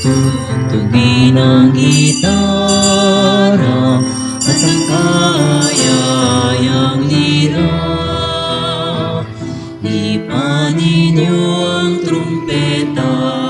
tugtugin ang gitara at ang kayayang lira. Ipanin niyo ang trumpeta.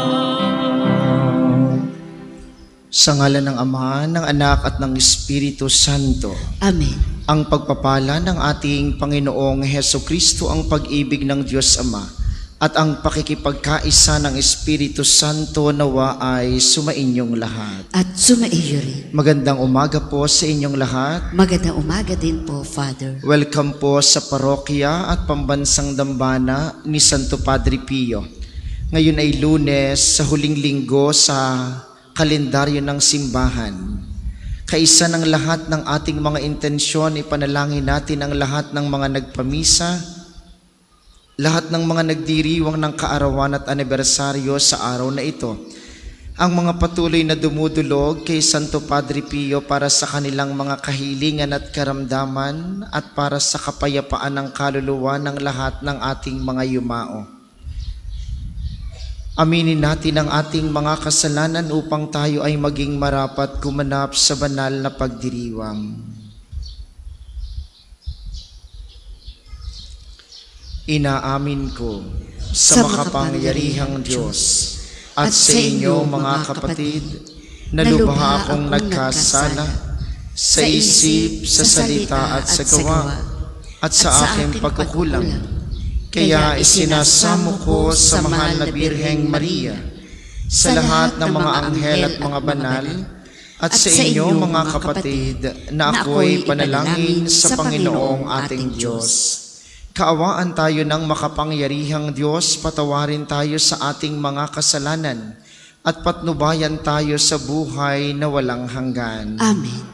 Sa ngalan ng Ama, ng Anak at ng Espiritu Santo. Amen. Ang pagpapala ng ating Panginoong Hesukristo, ang pag-ibig ng Diyos Ama, at ang pakikipagkaisa ng Espiritu Santo nawa ay sumainyong lahat. At sumaiyo rin. Magandang umaga po sa inyong lahat. Magandang umaga din po, Father. Welcome po sa parokya at pambansang dambana ni Santo Padre Pio. Ngayon ay Lunes, sa huling linggo sa kalendaryo ng simbahan. Kaisa ng lahat ng ating mga intensyon, ipanalangin natin ang lahat ng mga nagpamisa, lahat ng mga nagdiriwang ng kaarawan at anibersaryo sa araw na ito, ang mga patuloy na dumudulog kay Santo Padre Pio para sa kanilang mga kahilingan at karamdaman at para sa kapayapaan ng kaluluwa ng lahat ng ating mga yumao. Aminin natin ang ating mga kasalanan upang tayo ay maging marapat gumanap sa banal na pagdiriwang. Inaamin ko sa makapangyarihang Diyos at sa inyo mga kapatid na lubha akong nagkasala sa isip, sa salita at sa gawa at sa aking pagkukulang. Kaya isinasamo ko sa mahal na Birheng Maria, sa lahat ng mga anghel at mga banal, at sa inyo mga kapatid na ako'y panalangin sa Panginoong ating Diyos. Kaawaan tayo ng makapangyarihang Diyos, patawarin tayo sa ating mga kasalanan, at patnubayan tayo sa buhay na walang hanggan. Amen.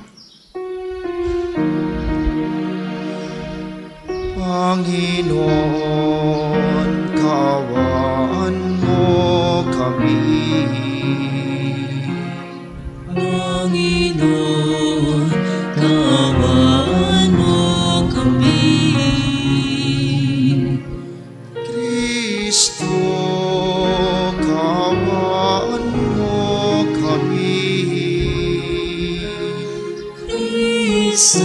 Panginoon, kaawaan mo kami. Panginoon, kaawaan mo kami. Kristo, kaawaan mo kami. Kristo,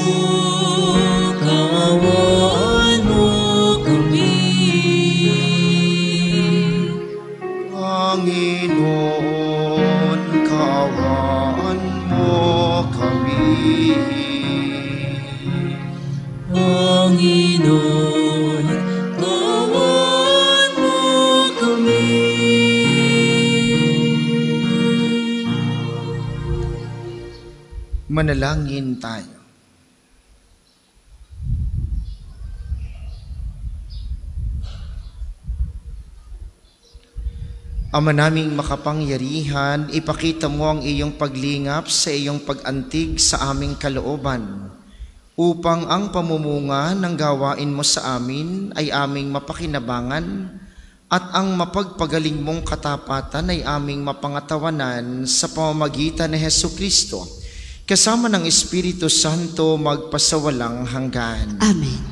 kaawaan mo kami. Panginoon, kaawaan mo kami. Panginoon, kaawaan mo kami. Manalangin tayo. Ama naming makapangyarihan, ipakita mo ang iyong paglingap sa iyong pag-antig sa aming kalooban, upang ang pamumunga ng gawain mo sa amin ay aming mapakinabangan at ang mapagpagaling mong katapatan ay aming mapangatawanan sa pamamagitan ni Hesukristo, kasama ng Espiritu Santo magpasawalang hanggan. Amen.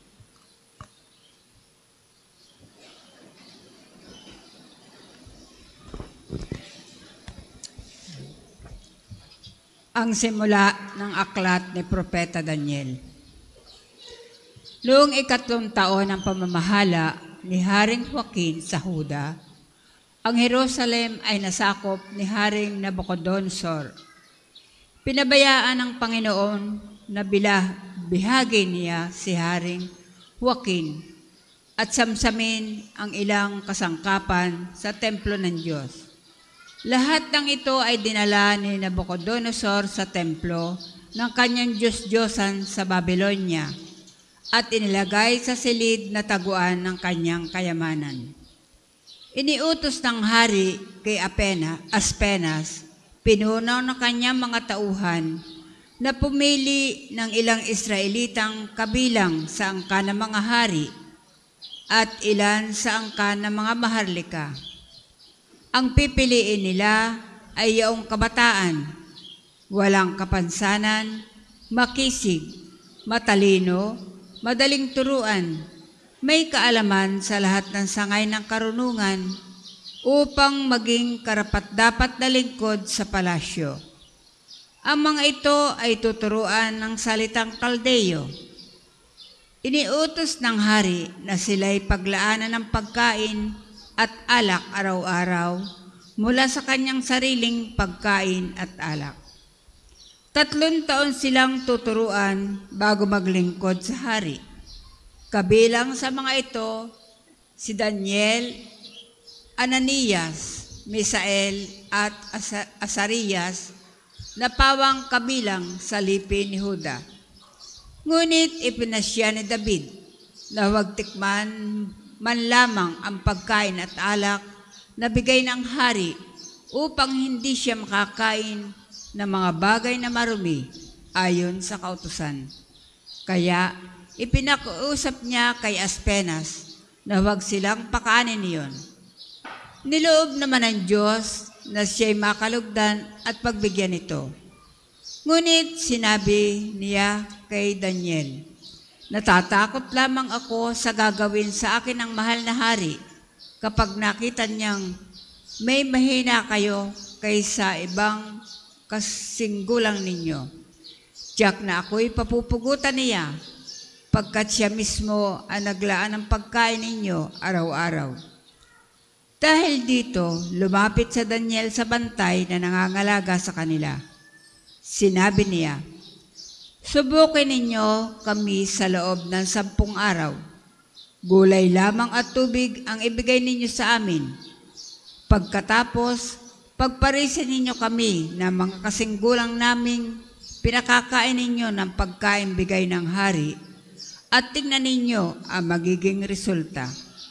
Ang simula ng aklat ni Propeta Daniel. Noong 3 taon ng pamamahala ni Haring Joaquin sa Huda, ang Jerusalem ay nasakop ni Haring Nabucodonosor. Pinabayaan ng Panginoon na bihagi niya si Haring Joaquin at samsamin ang ilang kasangkapan sa templo ng Diyos. Lahat ng ito ay dinala ni Nabucodonosor sa templo ng kanyang Diyos-Diyosan sa Babylonia at inilagay sa silid na taguan ng kanyang kayamanan. Iniutos ng hari kay Aspenas, pinuno ng kanyang mga tauhan, na pumili ng ilang Israelitang kabilang sa angkan ng mga hari at ilan sa angkan ng mga maharlika. Ang pipiliin nila ay yaong kabataan, walang kapansanan, makisig, matalino, madaling turuan, may kaalaman sa lahat ng sangay ng karunungan upang maging karapat-dapat na lingkod sa palasyo. Ang mga ito ay tuturuan ng salitang Kaldeo. Iniutos ng hari na sila'y paglaanan ng pagkain at alak araw-araw mula sa kanyang sariling pagkain at alak. 3 taon silang tuturuan bago maglingkod sa hari. Kabilang sa mga ito, si Daniel, Ananias, Misael at Asarias na pawang kabilang sa lipi ni Huda. Ngunit ipinasya ni David na huwag tikman man lamang ang pagkain at alak na bigay ng hari upang hindi siya makakain ng mga bagay na marumi ayon sa kautusan. Kaya ipinakuusap niya kay Aspenas na huwag silang pakanin niyon. Niloob naman ng Diyos na siya'y makalugdan at pagbigyan ito. Ngunit sinabi niya kay Daniel, natatakot lamang ako sa gagawin sa akin ng mahal na hari kapag nakita niyang may mahina kayo kaysa ibang kasinggulang ninyo. Tiyak na ako'y papupugutan niya pagkat siya mismo ang naglaan ng pagkain ninyo araw-araw. Dahil dito, lumapit sa Daniel sa bantay na nangangalaga sa kanila. Sinabi niya, subukin ninyo kami sa loob ng 10 araw. Gulay lamang at tubig ang ibigay ninyo sa amin. Pagkatapos, pagparisin ninyo kami na mga kasinggulang naming pinakakain ninyo ng pagkain bigay ng hari at tingnan ninyo ang magiging resulta.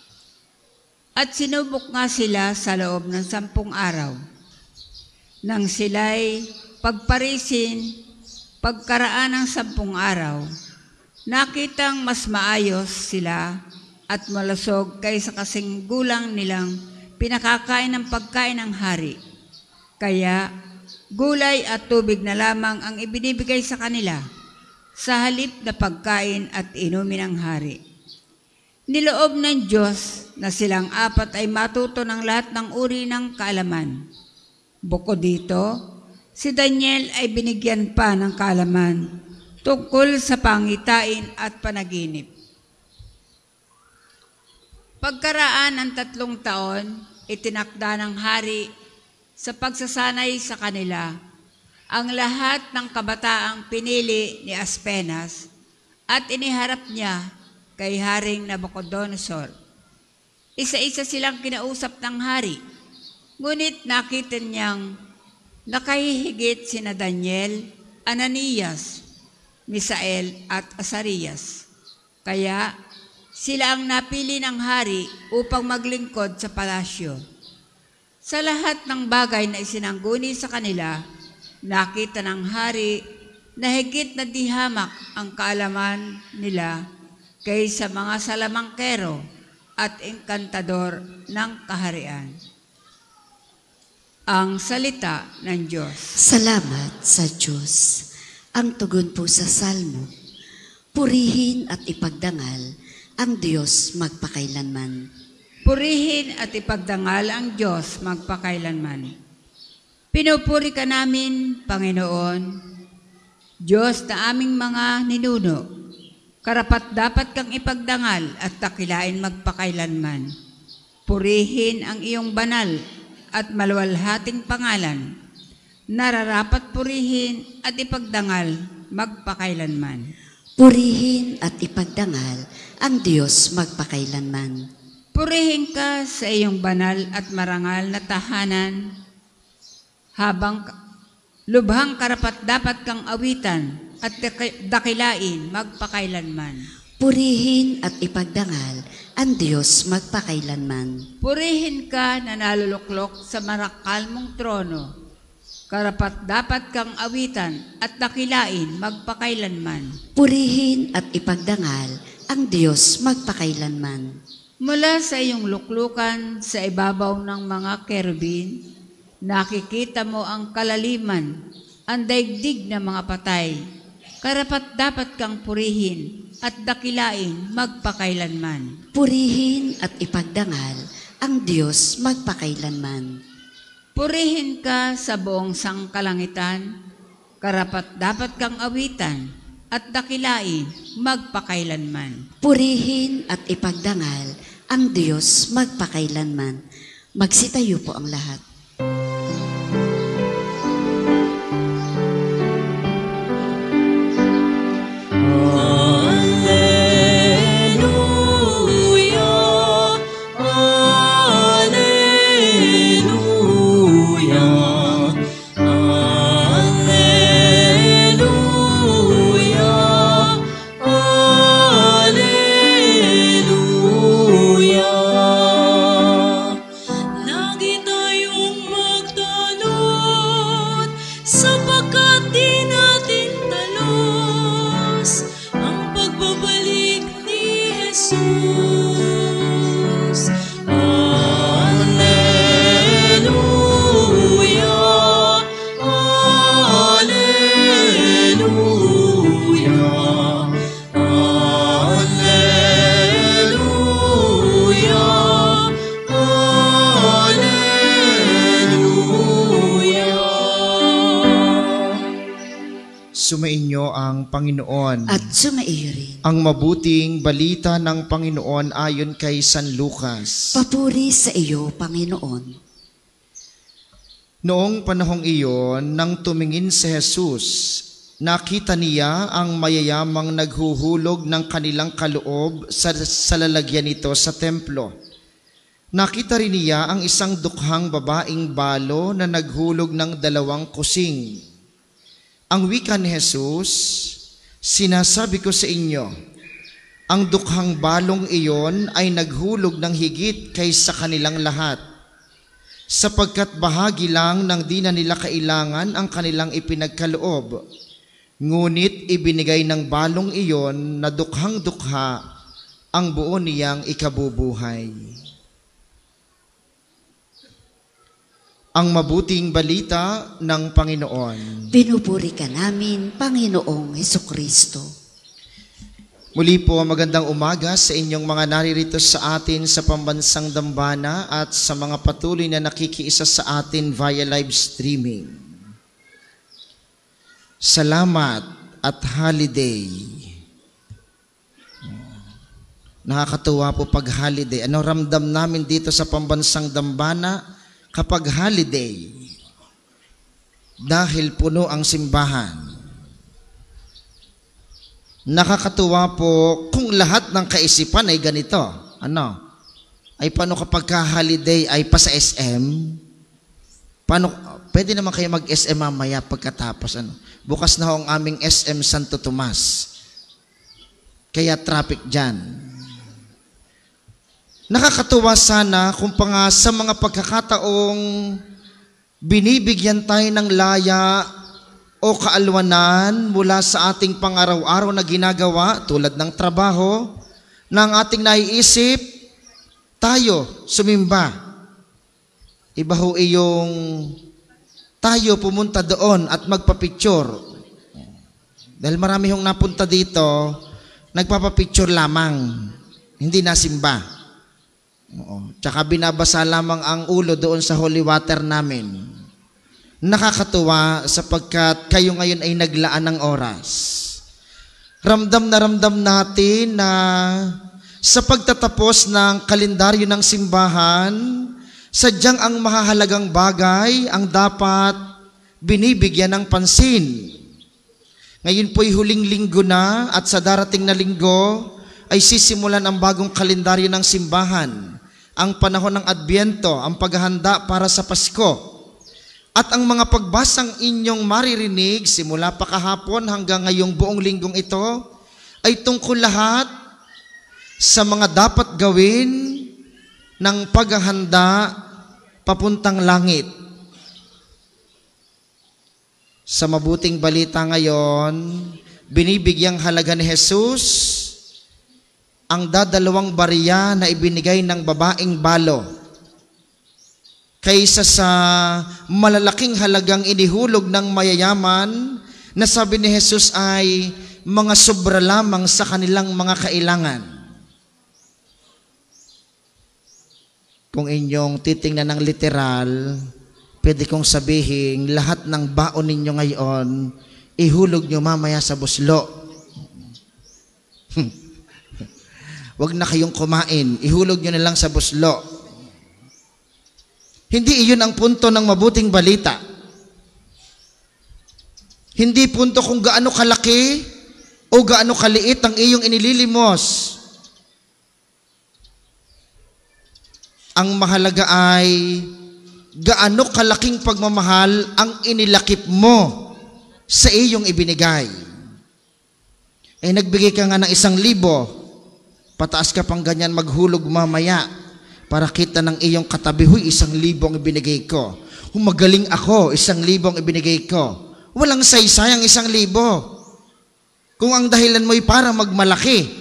At sinubok nga sila sa loob ng 10 araw. Nang sila'y pagparisin, pagkaraan ng 10 araw, nakitang mas maayos sila at malusog kaysa kasinggulang nilang pinakakain ng pagkain ng hari. Kaya gulay at tubig na lamang ang ibinibigay sa kanila sa halip na pagkain at inumin ng hari. Niloob ng Diyos na silang 4 ay matuto ng lahat ng uri ng kaalaman. Bukod dito, si Daniel ay binigyan pa ng kaalaman tungkol sa pangitain at panaginip. Pagkaraan ng 3 taon, itinakda ng hari sa pagsasanay sa kanila ang lahat ng kabataang pinili ni Aspenas at iniharap niya kay Haring Nabucodonosor. Isa-isa silang kinausap ng hari, ngunit nakita niyang nakahihigit sina Daniel, Ananias, Misael at Asarias. Kaya sila ang napili ng hari upang maglingkod sa palasyo. Sa lahat ng bagay na isinangguni sa kanila, nakita ng hari na higit na di hamak ang kaalaman nila kaysa mga salamangkero at engkantador ng kaharian. Ang salita ng Diyos. Salamat sa Diyos. Ang tugon po sa Salmo, purihin at ipagdangal ang Diyos magpakailanman. Purihin at ipagdangal ang Diyos magpakailanman. Pinupuri ka namin, Panginoon, Diyos na aming mga ninuno. Karapat-dapat kang ipagdangal at dakilain magpakailanman. Purihin ang iyong banal at maluwalhating pangalan. Nararapat purihin at ipagdangal magpakailanman. Purihin at ipagdangal ang Diyos magpakailanman. Purihin ka sa iyong banal at marangal na tahanan, habang lubhang karapat-dapat kang awitan at dakilain magpakailanman. Purihin at ipagdangal ang Diyos magpakailanman. Purihin ka na naluluklok sa marakal mong trono. Karapat-dapat kang awitan at dakilain magpakailanman. Purihin at ipagdangal ang Diyos magpakailanman. Mula sa iyong luklukan sa ibabaw ng mga kerubin, nakikita mo ang kalaliman, ang daigdig ng mga patay. Karapat-dapat kang purihin at dakilain magpakailanman. Purihin at ipagdangal ang Diyos magpakailanman. Purihin ka sa buong sangkalangitan, karapat dapat kang awitan, at dakilain magpakailanman. Purihin at ipagdangal ang Diyos magpakailanman. Magsitayo po ang lahat. Lagi tayong magtanod, sapagkat di natin talos ang pagbabalik ni Jesus. Alleluia, Alleluia, Alleluia, Alleluia. Sumainyo ang Panginoon. At sumaiyo rin. Ang mabuting balita ng Panginoon ayon kay San Lucas. Papuri sa iyo, Panginoon. Noong panahong iyon, nang tumingin si Jesus, nakita niya ang mayayamang naghuhulog ng kanilang kaloob sa lalagyan nito sa templo. Nakita rin niya ang isang dukhang babaeng balo na naghulog ng 2 kusing. Ang wika ni Jesus, sinasabi ko sa inyo, ang dukhang balong iyon ay naghulog ng higit kaysa kanilang lahat, sapagkat bahagi lang ng di na nila kailangan ang kanilang ipinagkaloob. Ngunit ibinigay ng balong iyon na dukhang-dukha ang buo niyang ikabubuhay. Ang mabuting balita ng Panginoon. Pinupuri ka namin, Panginoong Hesukristo. Muli po, magandang umaga sa inyong mga naririto sa atin sa pambansang dambana at sa mga patuloy na nakikiisa sa atin via live streaming. Salamat at holiday. Nakakatuwa po pag holiday. Ano ramdam namin dito sa pambansang dambana kapag holiday? Dahil puno ang simbahan. Nakakatuwa po kung lahat ng kaisipan ay ganito. Ano? Ay paano kapag holiday ay pa sa SM? Paano? Pwede naman kayo mag-SM mamaya pagkatapos. Ano? Bukas na ho ang aming SM Santo Tomas. Kaya traffic dyan. Nakakatuwa sana kung pa nga sa mga pagkakataong binibigyan tayo ng laya o kaalwanan mula sa ating pang-araw-araw na ginagawa tulad ng trabaho, na ang ating naiisip, tayo sumimba. Iba ho iyong tayo pumunta doon at magpa-picture. Dahil marami hong napunta dito, nagpapa-picture lamang, hindi nasimba. Tsaka binabasa lamang ang ulo doon sa holy water namin. Nakakatuwa sapagkat kayo ngayon ay naglaan ng oras. Ramdam natin na sa pagtatapos ng kalendaryo ng simbahan, sadyang ang mahahalagang bagay ang dapat binibigyan ng pansin. Ngayon po'y huling linggo na at sa darating na linggo ay sisimulan ang bagong kalendaryo ng simbahan. Ang panahon ng Adbyento, ang paghahanda para sa Pasko. At ang mga pagbasang inyong maririnig simula pa kahapon hanggang ngayong buong linggong ito ay tungkol lahat sa mga dapat gawin ng paghahanda papuntang langit. Sa mabuting balita ngayon, binibigyang halaga ni Jesus ang 2 barya na ibinigay ng babaeng balo kaysa sa malalaking halagang inihulog ng mayayaman na sabi ni Jesus ay mga sobra lamang sa kanilang mga kailangan. Kung inyong titingnan ng literal, pwede kong sabihin, lahat ng baon ninyo ngayon, ihulog nyo mamaya sa buslo. Huwag na kayong kumain, ihulog nyo na lang sa buslo. Hindi iyon ang punto ng mabuting balita. Hindi punto kung gaano kalaki o gaano kaliit ang iyong inililimos. Ang mahalaga ay gaano kalaking pagmamahal ang inilakip mo sa iyong ibinigay. Nagbigay ka nga ng 1,000, pataas ka pang ganyan maghulog mamaya para kita ng iyong katabi, huy, 1,000 ang ibinigay ko. Magaling ako, 1,000 ang ibinigay ko. Walang saysayang 1,000. Kung ang dahilan mo'y para magmalaki.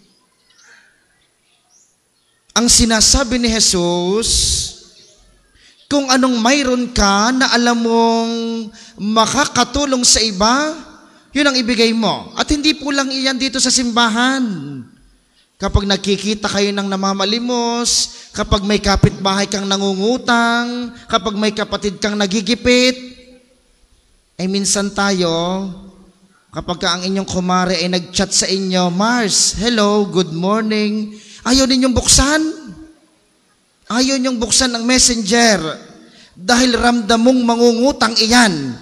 Ang sinasabi ni Jesus, kung anong mayroon ka na alam mong makakatulong sa iba, yun ang ibigay mo. At hindi po lang iyan dito sa simbahan. Kapag nakikita kayo ng namamalimos, kapag may kapitbahay kang nangungutang, kapag may kapatid kang nagigipit, ay minsan tayo, kapag ka ang inyong kumare ay nag-chat sa inyo, Mars, hello, good morning, ayaw ninyong buksan. Ayaw ninyong buksan ang messenger dahil ramdam mong mangungutang iyan.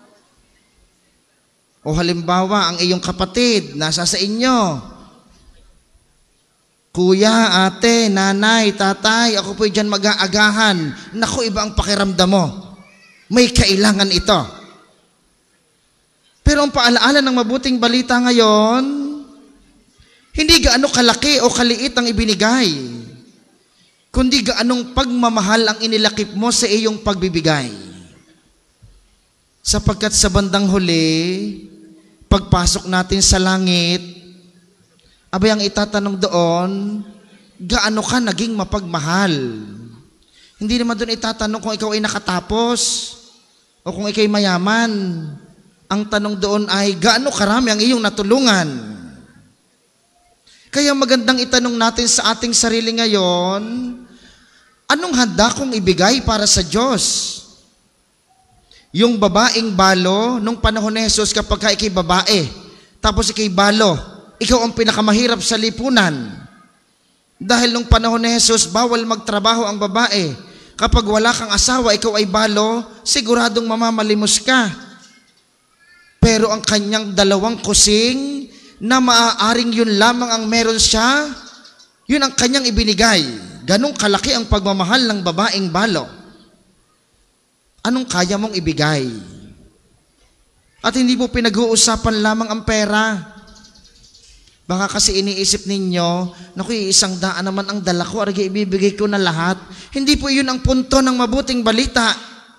O halimbawa, ang iyong kapatid, nasa sa inyo. Kuya, ate, nanay, tatay, ako po'y dyan mag-aagahan. Naku, iba ang pakiramdam mo. May kailangan ito. Pero ang paalaala ng mabuting balita ngayon, hindi gaano kalaki o kaliit ang ibinigay, kundi gaanong pagmamahal ang inilakip mo sa iyong pagbibigay. Sapagkat sa bandang huli, pagpasok natin sa langit, abay ang itatanong doon, gaano ka naging mapagmahal? Hindi naman doon itatanong kung ikaw ay nakatapos o kung ikaw ay mayaman. Ang tanong doon ay, gaano karami ang iyong natulungan? Kaya magandang itanong natin sa ating sarili ngayon, anong handa kong ibigay para sa Diyos? Yung babaeng balo, nung panahon ni Jesus, kapag ka ikay babae, tapos ikay balo, ikaw ang pinakamahirap sa lipunan. Dahil nung panahon ni Jesus, bawal magtrabaho ang babae. Kapag wala kang asawa, ikaw ay balo, siguradong mamamalimos ka. Pero ang kanyang 2 kusing, na maaaring yun lamang ang meron siya, yun ang kanyang ibinigay. Ganong kalaki ang pagmamahal ng babaeng balo. Anong kaya mong ibigay? At hindi mo pinag-uusapan lamang ang pera. Baka kasi iniisip ninyo, naku, 100 naman ang dala ko, arigay ibibigay ko na lahat. Hindi po yun ang punto ng mabuting balita.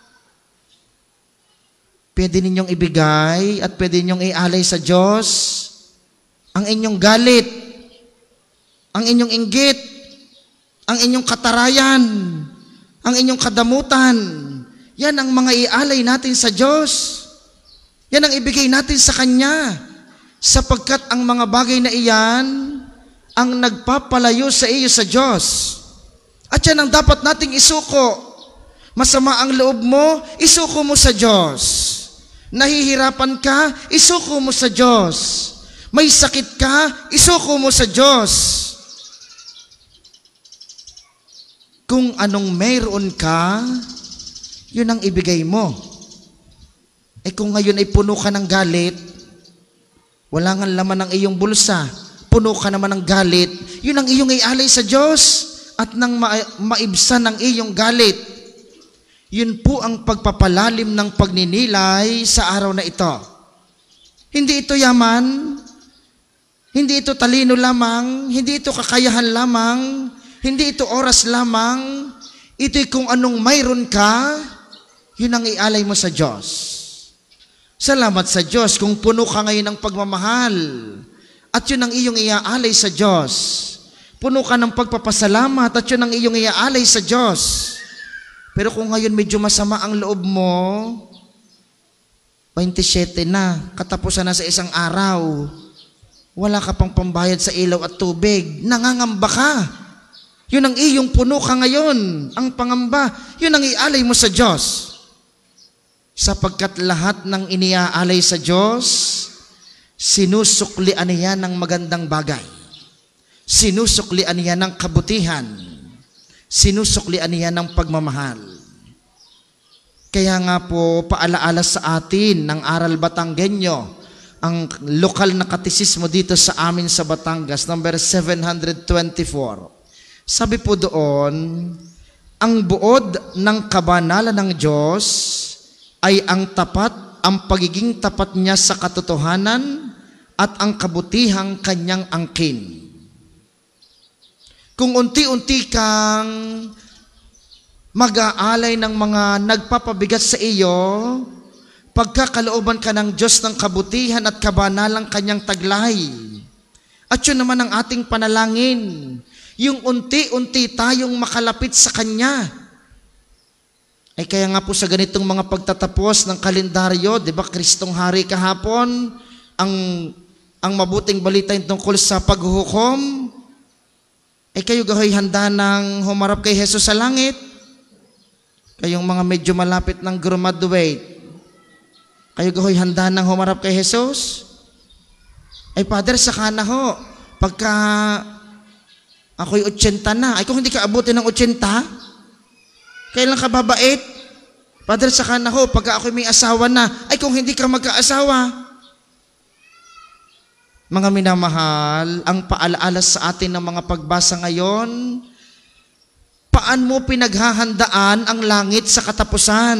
Pwede ninyong ibigay at pwede ninyong ialay sa Diyos ang inyong galit, ang inyong inggit, ang inyong katarayan, ang inyong kadamutan. Yan ang mga ialay natin sa Diyos. Yan ang ibigay natin sa Kanya. Sapagkat ang mga bagay na iyan ang nagpapalayo sa iyo sa Diyos. At yan ang dapat nating isuko. Masama ang loob mo, isuko mo sa Diyos. Nahihirapan ka, isuko mo sa Diyos. May sakit ka, isuko mo sa Diyos. Kung anong mayroon ka, yun ang ibigay mo. Kung ngayon ay puno ka ng galit, wala nga laman ng iyong bulsa, puno ka naman ng galit, yun ang iyong ialay sa Diyos at nang maibsan ng iyong galit. Yun po ang pagpapalalim ng pagninilay sa araw na ito. Hindi ito yaman, hindi ito talino lamang, hindi ito kakayahan lamang, hindi ito oras lamang, ito'y kung anong mayroon ka, yun ang ialay mo sa Diyos. Salamat sa Diyos kung puno ka ngayon ng pagmamahal at yun ang iyong iaalay sa Diyos. Puno ka ng pagpapasalamat at yun ang iyong iaalay sa Diyos. Pero kung ngayon medyo masama ang loob mo, 27 na, katapusan na sa isang araw, wala ka pang pambayad sa ilaw at tubig, nangangamba ka. Yun ang iyong puno ka ngayon. Ang pangamba, yun ang ialay mo sa Diyos. Sapagkat lahat ng iniaalay sa Diyos, sinusuklian niya ng magandang bagay. Sinusuklian niya ng kabutihan. Sinusuklian niya ng pagmamahal. Kaya nga po, paalaala sa atin ng Aral Batanggenyo, ang lokal na katisismo dito sa amin sa Batangas, number 724. Sabi po doon, ang buod ng kabanalan ng Diyos ay ang tapat, ang pagiging tapat niya sa katotohanan at ang kabutihang kanyang angkin. Kung unti-unti kang mag-aalay ng mga nagpapabigat sa iyo, pagkakalooban ka ng Diyos ng kabutihan at kabanalang kanyang taglay. At yun naman ang ating panalangin, yung unti-unti tayong makalapit sa Kanya. Ay kaya nga po sa ganitong mga pagtatapos ng kalendaryo, di ba, Kristong Hari kahapon, ang mabuting balita tungkol sa paghuhukom, ay kayo gahoy handa ng humarap kay Jesus sa langit. Kayong mga medyo malapit ng graduate, kayo gahoy handa ng humarap kay Jesus? Ay Father, saka na ho, pagka ako'y 80 na, ay kung hindi ka abutin ng 80, kailan ka babait? Father, saka na ho, pagka ako'y may asawa na, ay kung hindi ka magkaasawa. Mga minamahal, ang paalaala sa atin ng mga pagbasa ngayon, paan mo pinaghahandaan ang langit sa katapusan?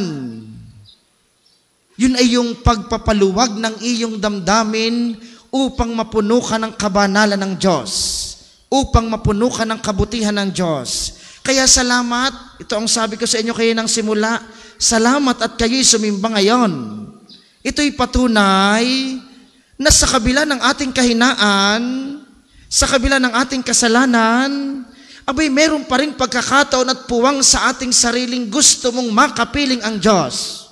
Yun ay yung pagpapaluwag ng iyong damdamin upang mapuno ka ng kabanalan ng Diyos, upang mapuno ka ng kabutihan ng Diyos. Kaya salamat, ito ang sabi ko sa inyo kayo ng simula, salamat at kayo'y sumimba ngayon. Ito'y patunay na sa kabila ng ating kahinaan, sa kabila ng ating kasalanan, abay meron pa rin pagkakataon at puwang sa ating sariling gusto mong makapiling ang Diyos.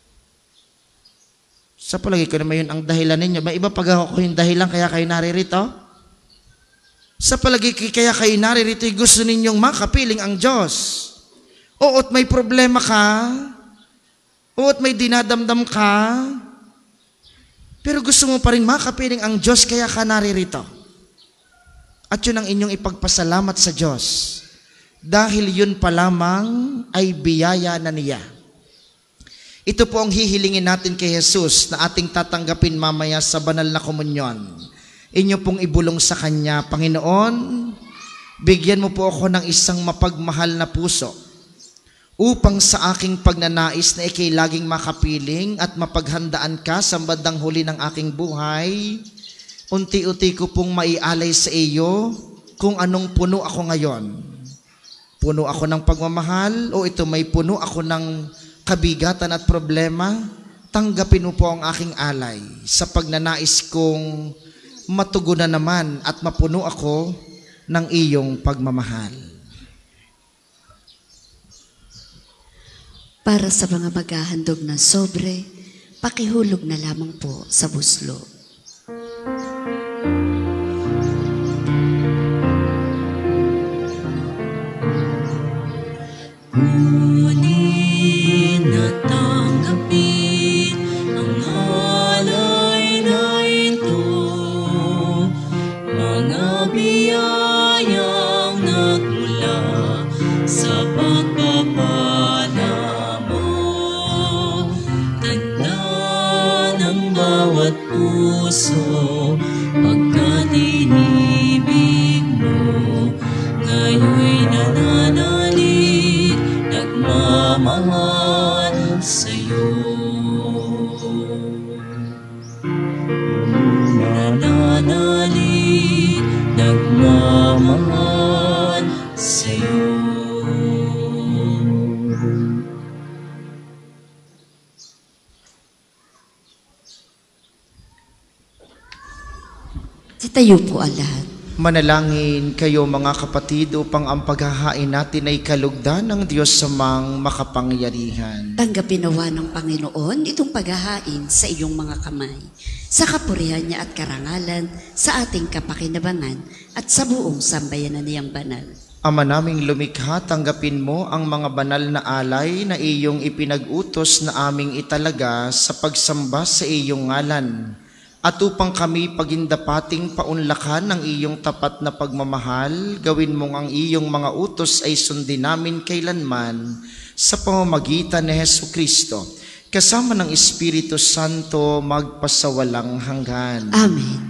Sa palagi ko naman yun ang dahilan ninyo. Ba iba pag ako yung dahilan kaya kayo naririto? Sa palagi kaya kayo naririto, gusto ninyong makapiling ang Diyos. Oot may problema ka, oot may dinadamdam ka, pero gusto mo pa rin makapiling ang Diyos kaya ka naririto. At yun ang inyong ipagpasalamat sa Diyos. Dahil yun pa lamang ay biyaya na niya. Ito po ang hihilingin natin kay Jesus na ating tatanggapin mamaya sa banal na komunyon. Inyo pong ibulong sa Kanya, Panginoon, bigyan mo po ako ng isang mapagmahal na puso upang sa aking pagnanais na ikay laging makapiling at mapaghandaan ka sa bandang huli ng aking buhay, unti-unti ko pong maialay sa iyo kung anong puno ako ngayon. Puno ako ng pagmamahal o ito may puno ako ng kabigatan at problema, tanggapin mo po ang aking alay sa pagnanais kong matugunan naman at mapuno ako ng iyong pagmamahal. Para sa mga maghahandog ng sobre, pakihulog na lamang po sa buslo. Kunin at tanggapin ang alay na ito, mga biyayang nagmula sa pagpapala mo. Tanda ng bawat puso pagkat inibig mo, ngayon'y nananalig, nagmamahal sa'yo. Nananalig, nagmamahal sa'yo. Tayo po ang lahat. Manalangin kayo mga kapatid upang ang paghahain natin ay kalugdan ng Diyos sa mang makapangyarihan. Tanggapin nawa ng Panginoon itong paghahain sa iyong mga kamay, sa kapurihan niya at karangalan, sa ating kapakinabangan at sa buong sambayanan niyang banal. Ama naming lumikha, tanggapin mo ang mga banal na alay na iyong ipinag-utos na aming italaga sa pagsamba sa iyong ngalan. At upang kami pagindapating paunlakan ng iyong tapat na pagmamahal, gawin mong ang iyong mga utos ay sundin namin kailanman sa pamamagitan ni Hesukristo, kasama ng Espiritu Santo magpasawalang hanggan. Amen.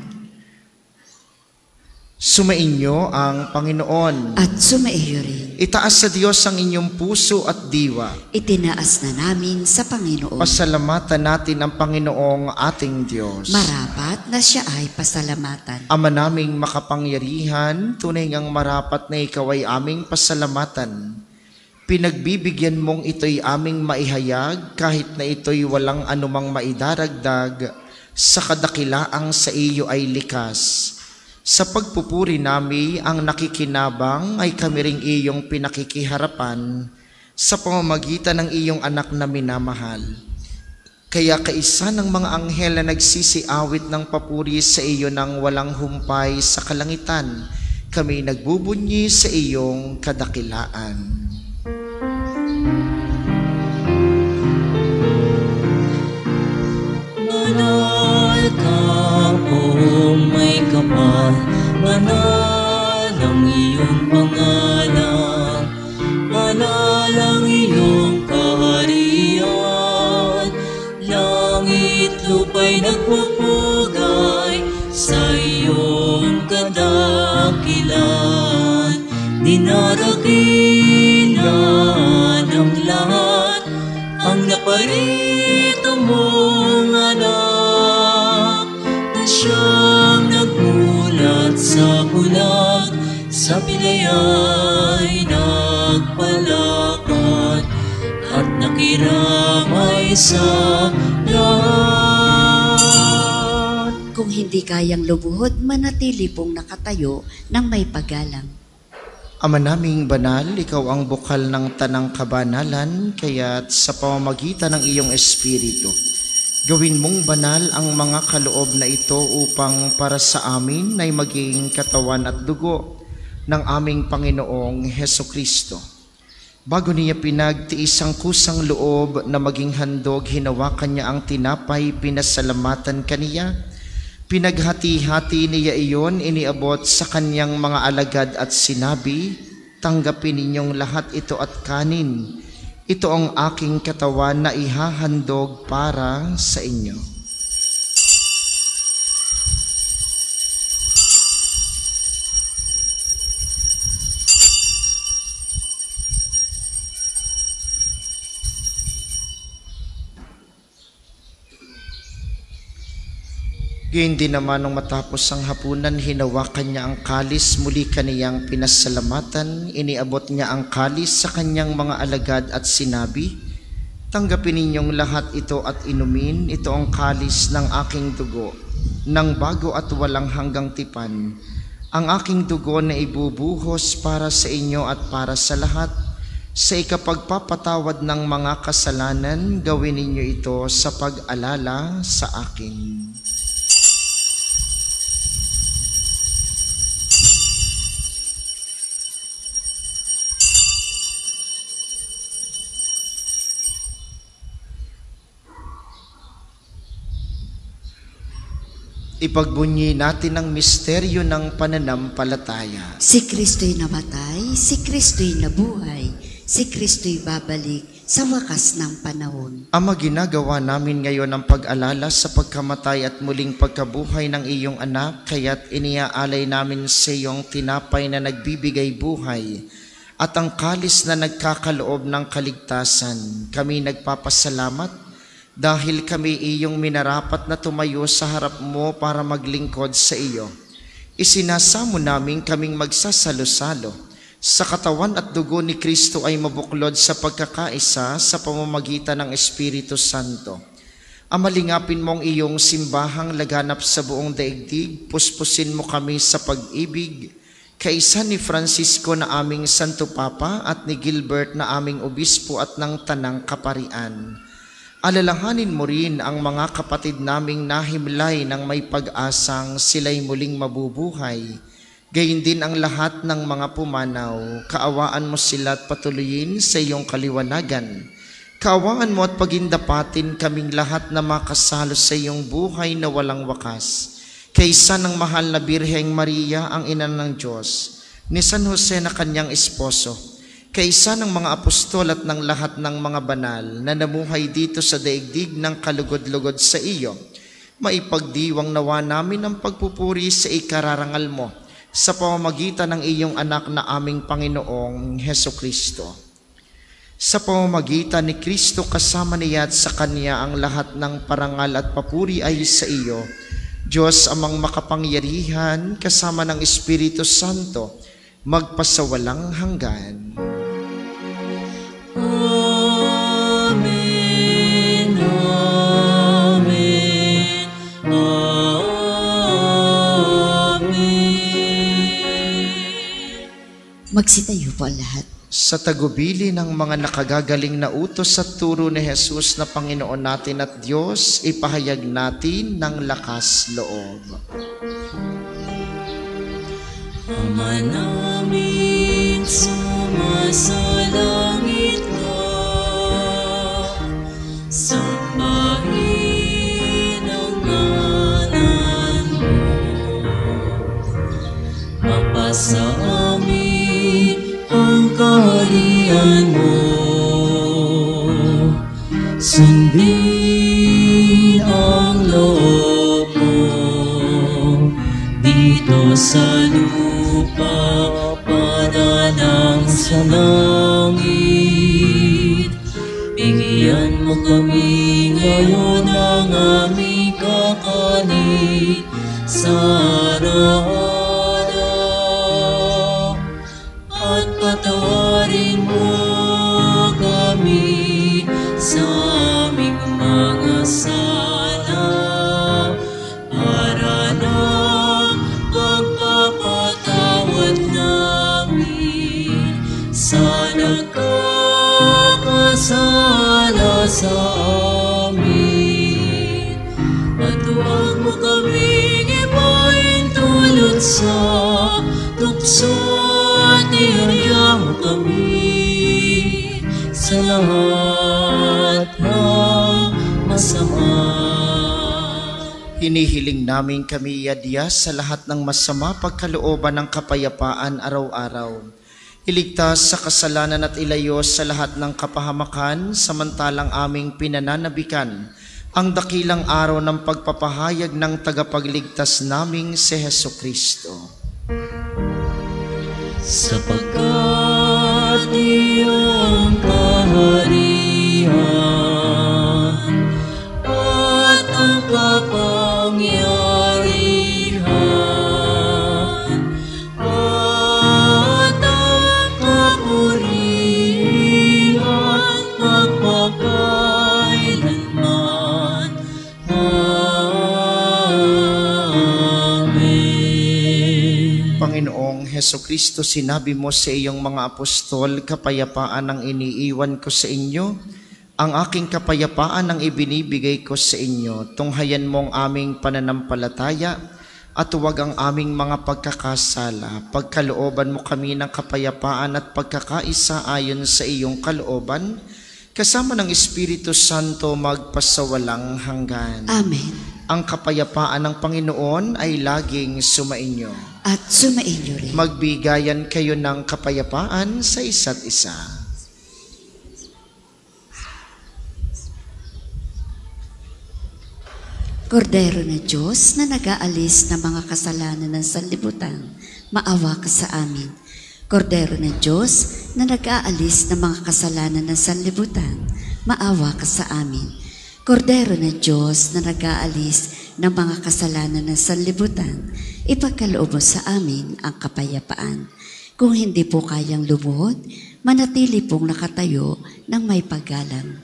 Sumainyo ang Panginoon. At sumaiyo rin. Itaas sa Diyos ang inyong puso at diwa. Itinaas na namin sa Panginoon. Pasalamatan natin ang Panginoong ating Diyos. Marapat na siya ay pasalamatan. Ama naming makapangyarihan, tunay ngang marapat na ikaw ay aming pasalamatan. Pinagbibigyan mong ito'y aming maihayag kahit na ito'y walang anumang maidaragdag sa kadakilaang sa iyo ay likas. Sa pagpupuri nami ang nakikinabang ay kami ring iyong pinakikiharapan sa pamamagitan ng iyong anak na minamahal. Kaya kaisa ng mga anghel na nagsisiawit ng papuri sa iyo ng walang humpay sa kalangitan, kami nagbubunyi sa iyong kadakilaan. Banal ka, o may kapal, banal ang iyong pangalan, banal ang iyong kaharian, langit lupa'y nagpupugay sa iyong kadakilan, dinarakilan ng lahat ang naparito mong anak, na siyang nagmulat sa bulag, sa pinaya'y nagpalakad, at nakiramay sa lahat. Kung hindi kayang lubuhod, manatili pong nakatayo ng may paggalang. Ama naming banal, ikaw ang bukal ng tanang kabanalan, kaya't sa pamamagitan ng iyong Espiritu, gawin mong banal ang mga kaloob na ito upang para sa amin ay maging katawan at dugo ng aming Panginoong Hesukristo. Bago niya pinagtiis ang kusang loob na maging handog, hinawakan niya ang tinapay, pinasalamatan kaniya. Pinaghati-hati niya iyon, iniabot sa kanyang mga alagad at sinabi, tanggapin ninyong lahat ito at kanin. Ito ang aking katawan na ihahandog para sa inyo. Gayon din naman nung matapos ang hapunan, hinawakan niya ang kalis, muli kaniyang pinasalamatan, iniabot niya ang kalis sa kanyang mga alagad at sinabi, tanggapin ninyong lahat ito at inumin, ito ang kalis ng aking dugo, ng bago at walang hanggang tipan, ang aking dugo na ibubuhos para sa inyo at para sa lahat, sa ikapagpapatawad ng mga kasalanan, gawin ninyo ito sa pag-alala sa akin. Ipagbunyi natin ang misteryo ng pananampalataya. Si Kristo'y namatay, si Kristo'y nabuhay, si Kristo'y babalik sa wakas ng panahon. Ama, ginagawa namin ngayon ang pag-alala sa pagkamatay at muling pagkabuhay ng iyong anak, kaya't iniaalay namin sa iyong tinapay na nagbibigay buhay at ang kalis na nagkakaloob ng kaligtasan. Kami nagpapasalamat dahil kami iyong minarapat na tumayo sa harap mo para maglingkod sa iyo. Isinasamo namin kaming magsasalo-salo sa katawan at dugo ni Kristo ay mabuklod sa pagkakaisa sa pamamagitan ng Espiritu Santo. Amalingapin mong iyong simbahang laganap sa buong daigdig, puspusin mo kami sa pag-ibig, kaisa ni Francisco na aming Santo Papa at ni Gilbert na aming Obispo at ng Tanang Kaparian. Alalahanin mo rin ang mga kapatid naming nahimlay ng may pag-asang sila'y muling mabubuhay. Gayon din ang lahat ng mga pumanaw, kaawaan mo sila at patuloyin sa iyong kaliwanagan. Kaawaan mo at pagindapatin kaming lahat na makasalo sa iyong buhay na walang wakas. Kaysa ng mahal na Birheng Maria, ang ina ng Diyos, ni San Jose na kanyang esposo, kaysa ng mga apostol at ng lahat ng mga banal na namuhay dito sa daigdig ng kalugod-lugod sa iyo, maipagdiwang nawa namin ang pagpupuri sa ikararangal mo sa pamamagitan ng iyong anak na aming Panginoong Hesukristo. Sa pamamagitan ni Kristo kasama niya at sa Kanya ang lahat ng parangal at papuri ay sa iyo, Diyos amang makapangyarihan kasama ng Espiritu Santo, magpasawalang hanggan. Amen, amen, amen. Magsitayo po ang lahat. Sa tagubili ng mga nakagagaling na utos at turo ni Jesus na Panginoon natin at Diyos, ipahayag natin ng lakas loob. Ama namin, sumasalangit ka, sambahin ang ngalan mo, mapasa amin ang kaharian mo, sundin ang loob mo dito sa lupa para lang sa langit. Bigyan mo kami ngayon ng aming kakanin sa araw-araw, at patawarin mo kami sa aming mga sala, para na pagpapatawad namin sa nagkakasala sa amin. At huwag mo kaming ipahin tulad sa tukso, at ihaya mo kami sa lahat ng masama. Hinihiling namin kami iadya sa lahat ng masama pagkalooban ng kapayapaan araw-araw. Iligtas sa kasalanan at ilayo sa lahat ng kapahamakan, samantalang aming pinananabikan ang dakilang araw ng pagpapahayag ng tagapagligtas naming si Hesukristo. Sapagkat iyong kaharian at ang kapangyarihan at ang kapurihan magpakailanman. Amen. Panginoong Hesukristo, sinabi mo sa iyong mga apostol, kapayapaan ang iniiwan ko sa inyo, ang aking kapayapaan ang ibinibigay ko sa inyo. Tunghayan mong aming pananampalataya at huwag ang aming mga pagkakasala. Pagkalooban mo kami ng kapayapaan at pagkakaisa ayon sa iyong kalooban, kasama ng Espiritu Santo magpasawalang hanggan. Amen. Ang kapayapaan ng Panginoon ay laging sumainyo. At sumainyo rin. Magbigayan kayo ng kapayapaan sa isa't isa. Kordero na Diyos na nag-aalis ng mga kasalanan ng sanlibutan, maawa ka sa amin. Kordero na Diyos na nag-aalis ng mga kasalanan ng sanlibutan, maawa ka sa amin. Kordero na Diyos na nag-aalis ng mga kasalanan ng sanlibutan, ipagkaloob mo sa amin ang kapayapaan. Kung hindi po kayang lumuhod, manatili pong nakatayo ng may paggalang.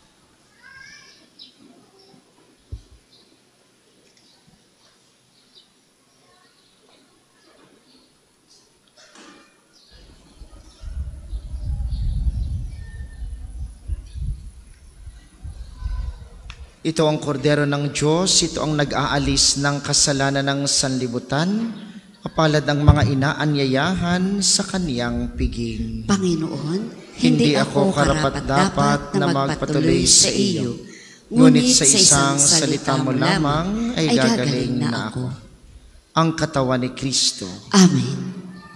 Ito ang kordero ng Diyos, ito ang nag-aalis ng kasalanan ng sanlibutan. Mapalad ang mga inaanyayahan sa kaniyang piging. Panginoon, Hindi ako karapat-dapat na magpatuloy sa iyo, ngunit sa isang salita mo lamang ay gagaling na ako. Ang katawan ni Kristo. Amen.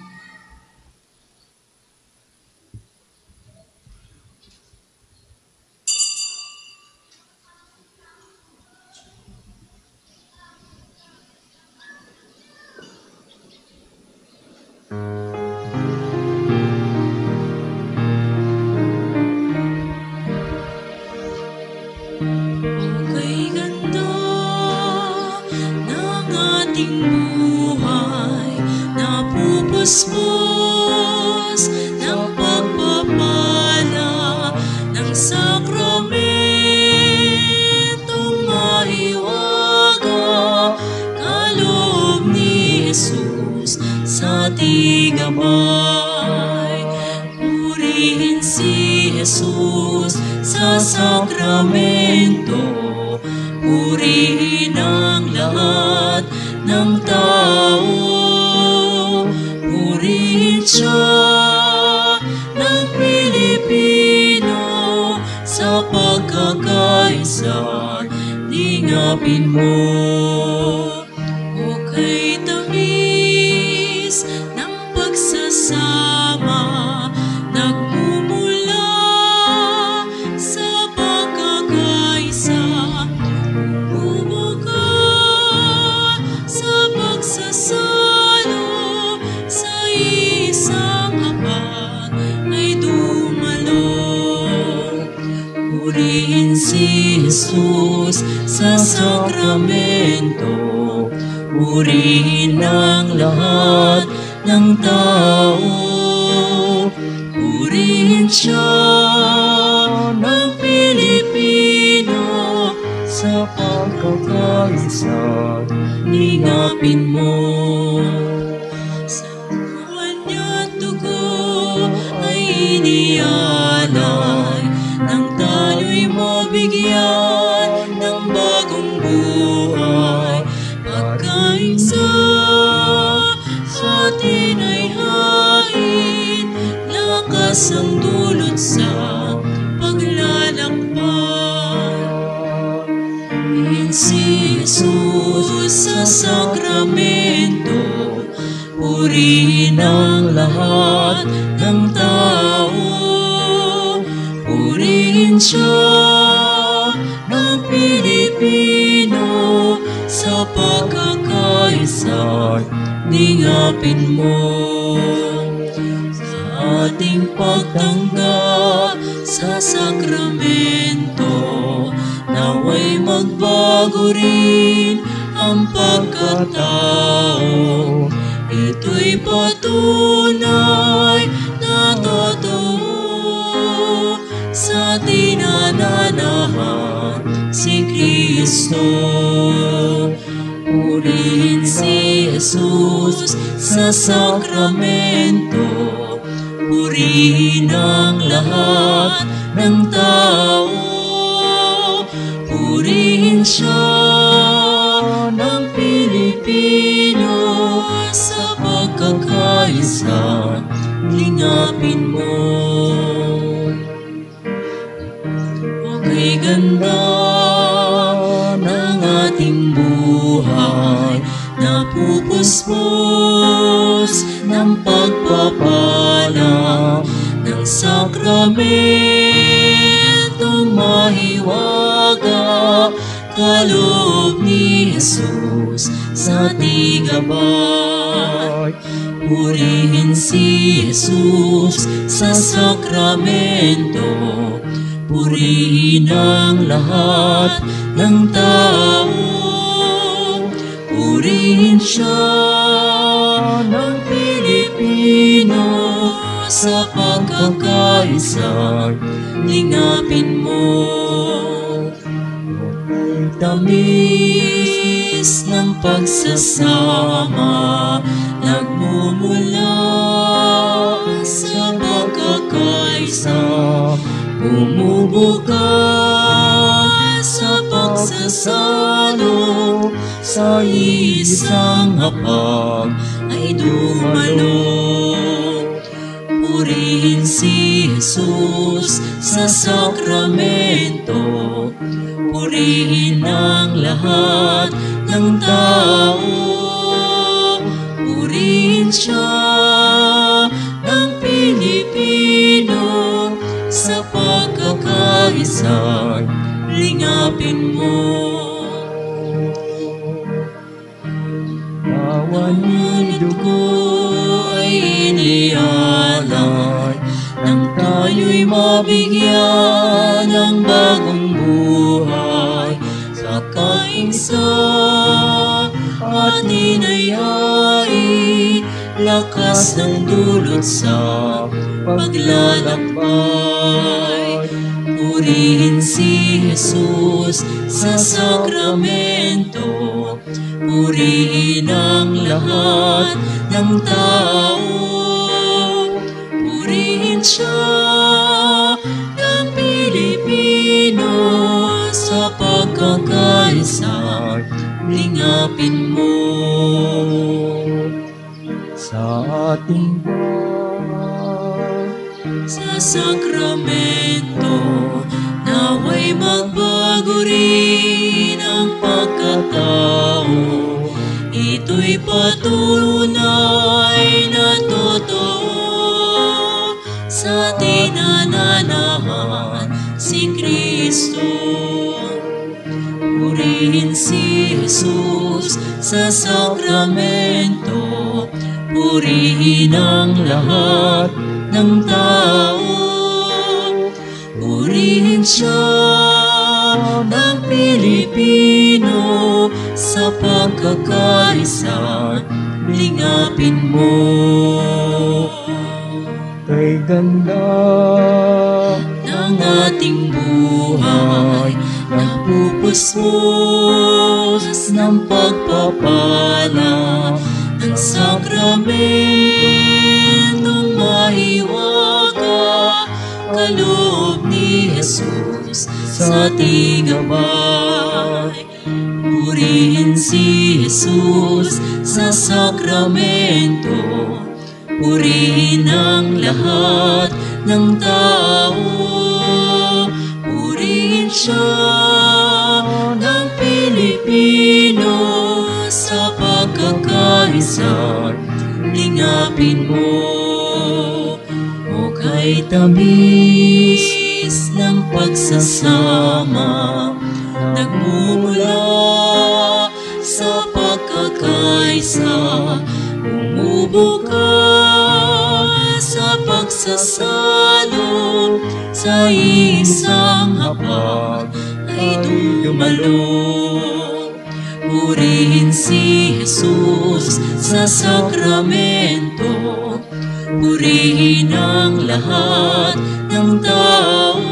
Kay ganda ng ating buhay, napupuspos ng pagpapala ng sakramentong mahiwaga, kaloob ni Jesus sa ating gabay. Purihin si Jesus sa sakramento, purihin ang lahat ng tao, purihin siya ng Pilipino sa pagkakaisa, lingapin mo. O kay tamis ng pagsasama, nagmumula sa pagkakaisa, bumuka sa pagsasalo, sa isang hapag ay dumalo. Purihin si Jesus sa sakramento, purihin ang lahat ng tao, purihin siya ng Pilipino sa pagkakaisa, lingapin mo. Sa kanyang dugo ay inialay, ng talo'y mo bigyan ng bagong buhay. Pagkaisa sa atin ay hain, lakas ang dulot sa paglalakbay. Purihin si Jesus sa sakramento, purihin ang lahat ng tao, purihin siya ng Pilipino sa pagkakaisa, lingapin mo. Sa ating pagtanggap sa sakramento, naway magbago rin ang pagkatao. Ito'y patunay na totoo, sa dinananahan si Kristo. Purihin si Jesus sa sakramento, purihin ang lahat ng tao, purihin siya ng Pilipino sa pagkakaisa, lingapin mo. O kay ganda ng ating buhay, napupuspos ng pagpapala ng sakramentong mahiwaga, kaloob ni Jesus sa ating gabay. Purihin si Jesus sa sakramento, purihin ang lahat ng tao, purihin siya ng Pilipino sa pagkakaisa, lingapin mo. Tamis ng pagsasama, nagmumula sa pagkakaisa, bumubuka sa pagsasalo, sa isang hapag ay ay dumalo. Purihin si Jesus sa sakramento, purihin ang lahat ng tao. Purihin siya ng Pilipino sa pagkakaisa, lingapin mo. Bawat dugo ay inialay nang tayo'y mabigyan ng bagong buhay sa kaisa at ninayai, lakas ng dulot sa paglalakbay. Purihin si Jesus sa sakramento, purihin ang lahat ng tao. Purihin siya ng Pilipino sa pagkakaisa, lingapin mo. Sa ating sa sakramento, naway magbago rin ang pagkatao. Ito'y patunay na totoo, sa tinananahan si Kristo. Purihin si Jesus sa sakramento, purihin ang lahat ng tao. Purihin siya ng Pilipino sa pagkakaisa, lingapin mo. Kay ganda ng ating buhay, nagpupuspos ng pagpapala ng sakramentong mahiwaga, kaloob ni Jesus sa ating gabay. Purihin si Jesus sa sakramento, purihin ang lahat ng tao. Purihin siya ng Pilipino sa pagkakaisa, lingapin mo. O kay tamis ng pagsasama, nagmumula sa pagkakaisa, bumubukas sa pagsasalo, sa isang hapag ay dumalo. Purihin si Jesus sa sakramento, purihin ang lahat ng tao.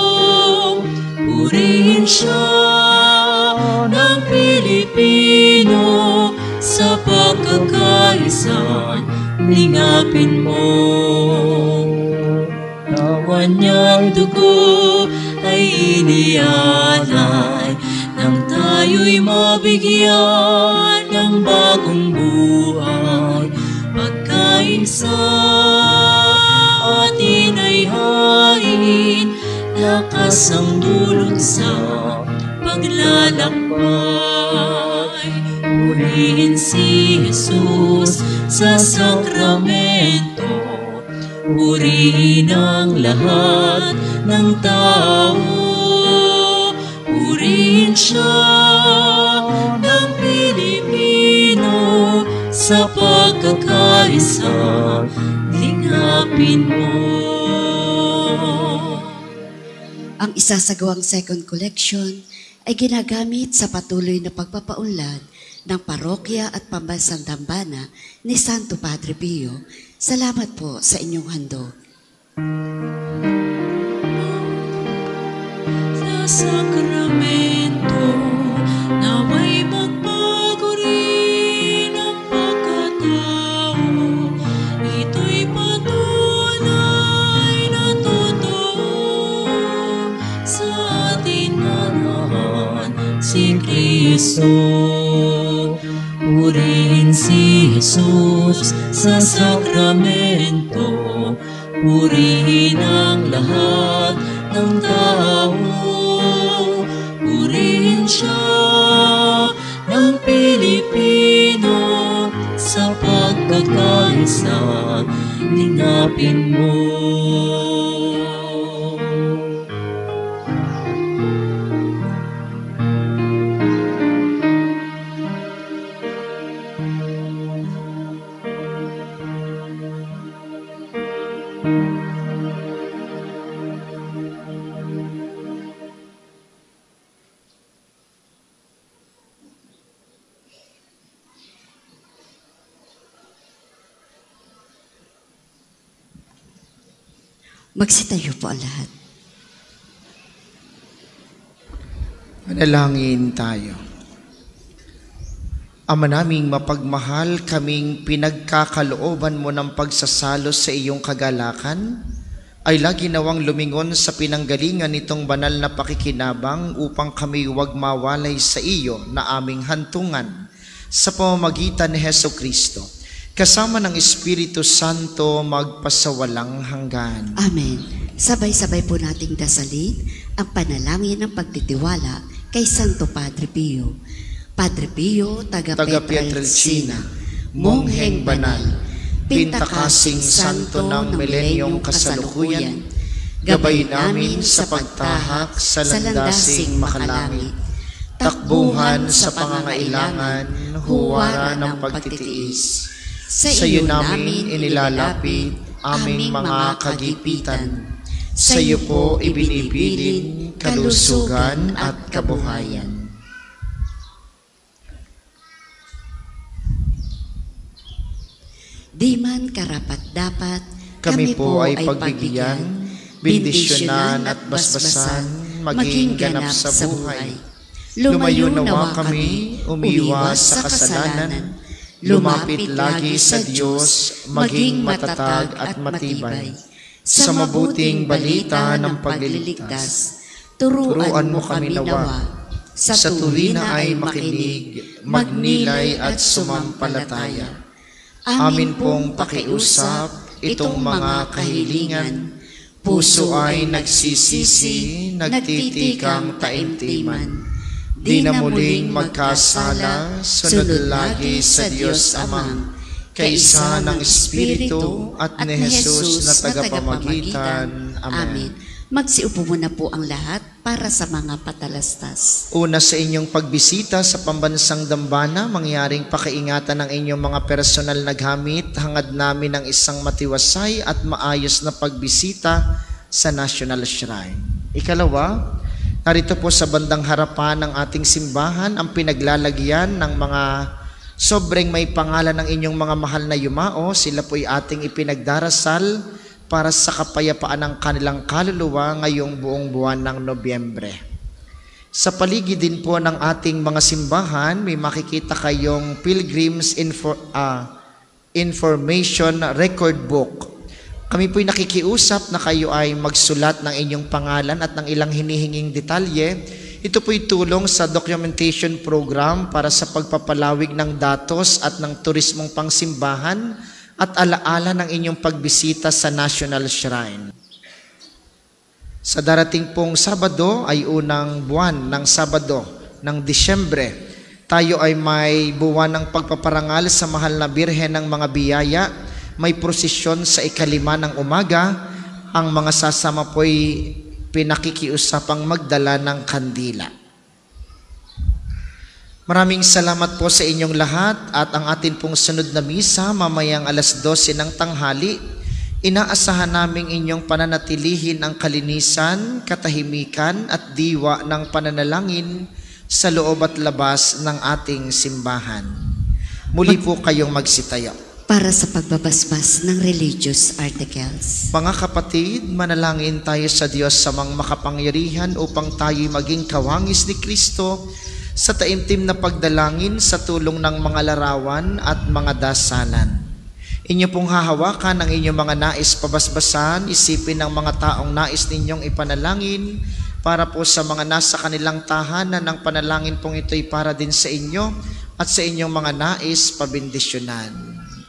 Purihin siya ng Pilipino sa pagkakaisa, lingapin mo. Nawan niyang dugo ay inialay nang tayo'y mabigyan ng bagong buhay. Pagkaisa at inayhain, lakas ang dulot sa paglalakbay. Purihin si Jesus sa sakramento, purihin ang lahat ng tao. Purihin siya ng Pilipino sa pagkakaisa, lingapin mo. Ang isasagawang second collection ay ginagamit sa patuloy na pagpapaunlad ng parokya at pambansang dambana ni Santo Padre Pio. Salamat po sa inyong handog. Sa sakramento, naway magbago rin ang pagkatao. Ito'y patunay na totoo, sa atin manahan si Kristo. Purihin si Jesus sa sakramento. Purihin ang lahat ng tao, purihin siya ng Pilipino sa pagkakaisa, lingapin mo. Magsitayo po ang lahat. Manalangin tayo. Ama naming mapagmahal, kaming pinagkakalooban mo ng pagsasalo sa iyong kagalakan, ay lagi nawang lumingon sa pinanggalingan nitong banal na pakikinabang upang kami huwag mawalay sa iyo na aming hantungan sa pamamagitan ni Hesukristo, kasama ng Espiritu Santo magpasawalang hanggan. Amen. Sabay-sabay po nating dasalin ang panalangin ng pagtitiwala kay Santo Padre Pio. Padre Pio, taga Pietrelcina, mongheng banal, pintakasing santo ng milenyong kasalukuyan, gabay namin sa pagtahak sa landasing makalangit, takbuhan sa pangangailangan, huwara ng pagtitiis. Sa iyo namin inilalapit aming mga kagipitan. Sa iyo po ibinibilin kalusugan at kabuhayan. Di man karapat-dapat, kami po ay pagbigyan, bendisyonan at basbasan, maging ganap sa buhay. Lumayo nawa kami, umiwas sa kasalanan, lumapit lagi sa Diyos, maging matatag at matibay. Sa mabuting balita ng pagliligtas, turuan mo kami nawa. Sa tuwina ay makinig, magnilay at sumampalataya. Amin pong pakiusap itong mga kahilingan. Puso ay nagsisisi, nagtitikang taimtiman. Di na muling magkasala, sunod lagi sa Diyos Amang, kaisa ng Espiritu at ni Jesus na tagapamagitan. Amen. Magsiupo muna po ang lahat para sa mga patalastas. Una sa inyong pagbisita sa pambansang dambana, mangyaring pakiingatan ng inyong mga personal na gamit, hangad namin ng isang matiwasay at maayos na pagbisita sa National Shrine. Ikalawa, narito po sa bandang harapan ng ating simbahan ang pinaglalagyan ng mga sobrang may pangalan ng inyong mga mahal na yumao. Sila po'y ating ipinagdarasal para sa kapayapaan ng kanilang kaluluwa ngayong buong buwan ng Nobyembre. Sa paligid din po ng ating mga simbahan, may makikita kayong Pilgrim's Information Record Book. Kami po'y nakikiusap na kayo ay magsulat ng inyong pangalan at ng ilang hinihinging detalye. Ito po'y tulong sa documentation program para sa pagpapalawig ng datos at ng turismong pangsimbahan at alaala ng inyong pagbisita sa National Shrine. Sa darating pong Sabado ay unang buwan ng Sabado ng Disyembre. Tayo ay may buwan ng pagpaparangal sa mahal na Birhen ng mga biyaya. May prosesyon sa 5 ng umaga. Ang mga sasama po'y pinakikiusapang magdala ng kandila. Maraming salamat po sa inyong lahat at ang atin pong sunod na misa mamayang 12:00 ng tanghali. Inaasahan naming inyong pananatilihin ang kalinisan, katahimikan at diwa ng pananalangin sa loob at labas ng ating simbahan. Muli po kayong magsitayo. Para sa pagbabasbas ng religious articles. Mga kapatid, manalangin tayo sa Diyos sa makapangyarihan upang tayo maging kawangis ni Kristo sa taimtim na pagdalangin sa tulong ng mga larawan at mga dasalan. Inyo pong hahawakan ang inyong mga nais pabasbasan, isipin ng mga taong nais ninyong ipanalangin para po sa mga nasa kanilang tahanan. Ng panalangin pong ito'y para din sa inyo at sa inyong mga nais pabindisyonan.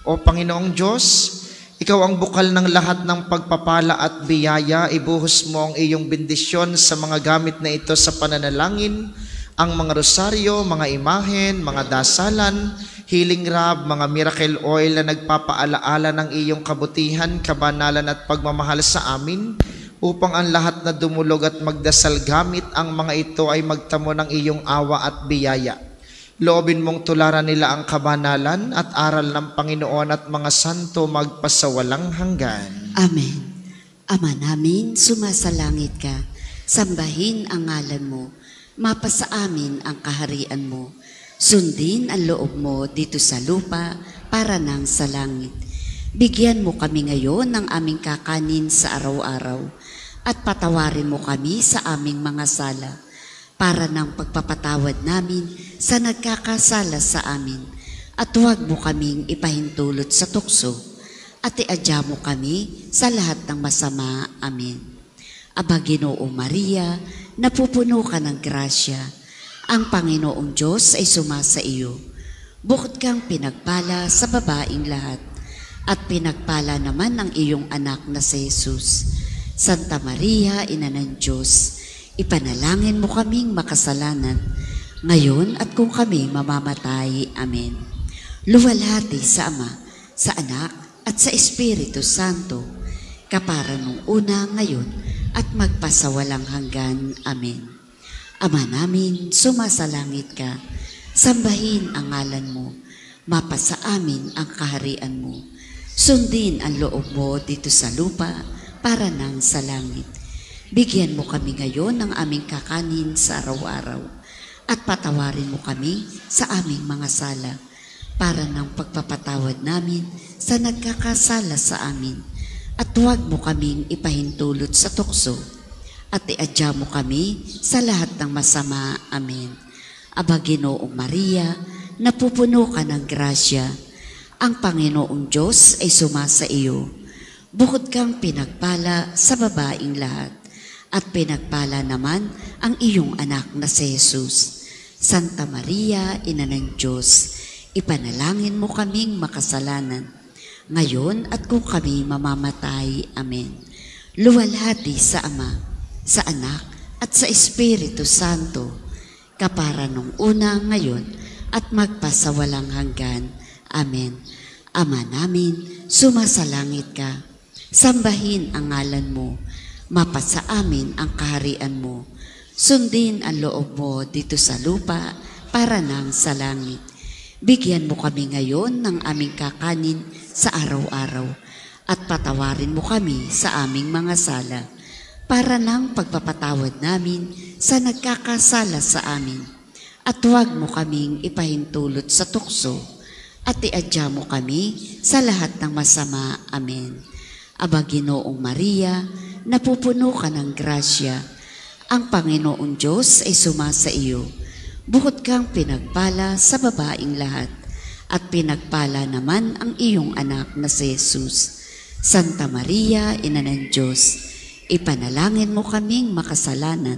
O Panginoong Diyos, Ikaw ang bukal ng lahat ng pagpapala at biyaya. Ibuhos mo ang iyong bendisyon sa mga gamit na ito sa pananalangin, ang mga rosaryo, mga imahen, mga dasalan, healing rub, mga miracle oil na nagpapaalaala ng iyong kabutihan, kabanalan at pagmamahal sa amin, upang ang lahat na dumulog at magdasal gamit ang mga ito ay magtamo ng iyong awa at biyaya. Loobin mong tularan nila ang kabanalan at aral ng Panginoon at mga santo magpasawalang hanggan. Amen. Ama namin, sumasalangit ka. Sambahin ang ngalan mo. Mapasa amin ang kaharian mo. Sundin ang loob mo dito sa lupa para nang sa langit. Bigyan mo kami ngayon ng aming kakanin sa araw-araw at patawarin mo kami sa aming mga sala para ng pagpapatawad namin sa nagkakasala sa amin. At huwag mo kaming ipahintulot sa tukso at iadya mo kami sa lahat ng masama. Amen. Aba Ginoong Maria, napupuno ka ng grasya. Ang Panginoong Diyos ay sumasa iyo. Bukod kang pinagpala sa babaing lahat, at pinagpala naman ang iyong anak na si Jesus. Santa Maria, Ina ng Diyos, ipanalangin mo kaming makasalanan, ngayon at kung kami mamamatay. Amen. Luwalhati sa Ama, sa Anak, at sa Espiritu Santo, kapara nung una, ngayon, at magpasawalang hanggan. Amen. Ama namin, sumasalangit ka, sambahin ang ngalan mo, mapasa amin ang kaharian mo, sundin ang loob mo dito sa lupa para nang sa langit. Bigyan mo kami ngayon ng aming kakanin sa araw-araw at patawarin mo kami sa aming mga sala para ng pagpapatawad namin sa nagkakasala sa amin. At huwag mo kaming ipahintulot sa tukso at iadya mo kami sa lahat ng masama. Amen. Aba Ginoong Maria, napupuno ka ng grasya. Ang Panginoong Diyos ay sumasa iyo. Bukod kang pinagpala sa babaing lahat, at pinagpala naman ang iyong anak na si Jesus. Santa Maria, Ina ng Diyos, ipanalangin mo kaming makasalanan, ngayon at kung kami mamamatay. Amen. Luwalhati sa Ama, sa Anak, at sa Espiritu Santo, kapara nung una, ngayon, at magpasawalang hanggan. Amen. Ama namin, sumasalangit ka. Sambahin ang ngalan mo. Mapasa amin ang kaharian mo. Sundin ang loob mo dito sa lupa para nang sa langit. Bigyan mo kami ngayon ng aming kakanin sa araw-araw at patawarin mo kami sa aming mga sala para nang pagpapatawad namin sa nagkakasala sa amin. At huwag mo kaming ipahintulot sa tukso at iadya mo kami sa lahat ng masama. Amen. Aba Ginoong Maria, napupuno ka ng grasya. Ang Panginoong Diyos ay sumasa iyo. Bukod kang pinagpala sa babaing lahat, at pinagpala naman ang iyong anak na si Jesus. Santa Maria, Ina ng Diyos, ipanalangin mo kaming makasalanan,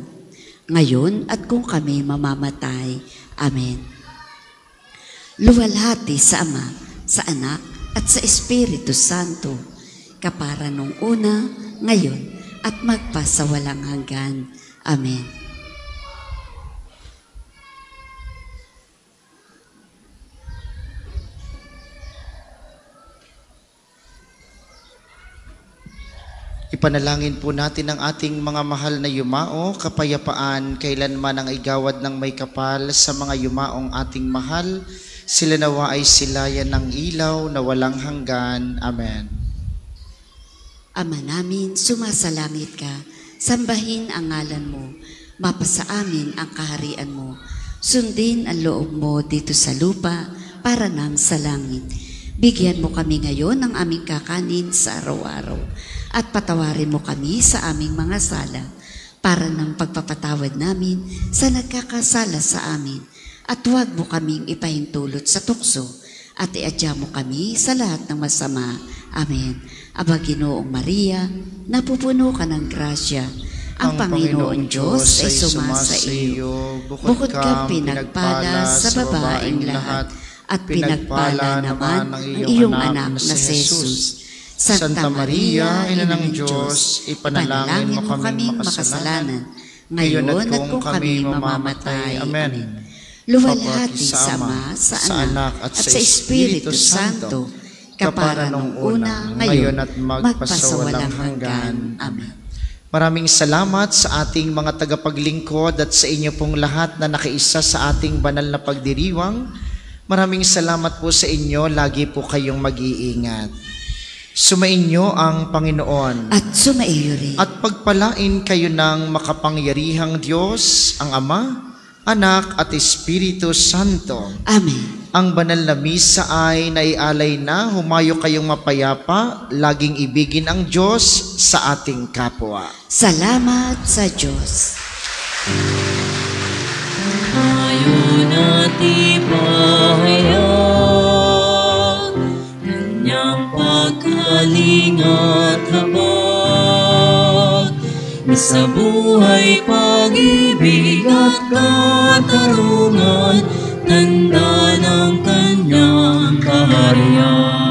ngayon at kung kami mamamatay. Amen. Luwalhati sa Ama, sa Anak, at sa Espiritu Santo, kapara nung una, ngayon, at magpasawalang hanggan. Amen. Ipanalangin po natin ang ating mga mahal na yumao, kapayapaan, kailanman ang igawad ng may kapal sa mga yumaong ating mahal. Sila nawa ay silayan ng ilaw na walang hanggan. Amen. Ama namin, sumasalangit ka. Sambahin ang ngalan mo. Mapasa amin ang kaharian mo. Sundin ang loob mo dito sa lupa para nang sa langit. Bigyan mo kami ngayon ng aming kakanin sa araw-araw at patawarin mo kami sa aming mga sala para ng pagpapatawad namin sa nagkakasala sa amin. At huwag mo kaming ipahintulot sa tukso at iadya mo kami sa lahat ng masama. Amen. Aba Ginoong Maria, napupuno ka ng grasya. Ang Panginoong Diyos ay sumasa iyo. Bukod kang pinagpala sa babaing lahat, at pinagpala naman ang iyong anak na si Jesus. Santa Maria, Ina ng Diyos, ipanalangin mo kaming makasalanan, ngayon at kung kami mamamatay. Amen. Luwalhati sa Ama, sa Anak, at sa Espiritu Santo, kapara nung una, ngayon at magpasawalang hanggan. Amen. Maraming salamat sa ating mga tagapaglingkod at sa inyo pong lahat na nakiisa sa ating banal na pagdiriwang. Maraming salamat po sa inyo, lagi po kayong mag-iingat. Sumainyo ang Panginoon. At sumaiyo rin. At pagpalain kayo ng makapangyarihang Diyos, ang Ama, Anak at Espiritu Santo. Amen. Ang banal na misa ay naialay na, humayo kayong mapayapa, laging ibigin ang Diyos sa ating kapwa. Salamat sa Diyos. Ngayon at ipahayag kanyang pagkaling at habag, sa buhay, pag-ibig at katarungan, tanda ng kanyang kaharian.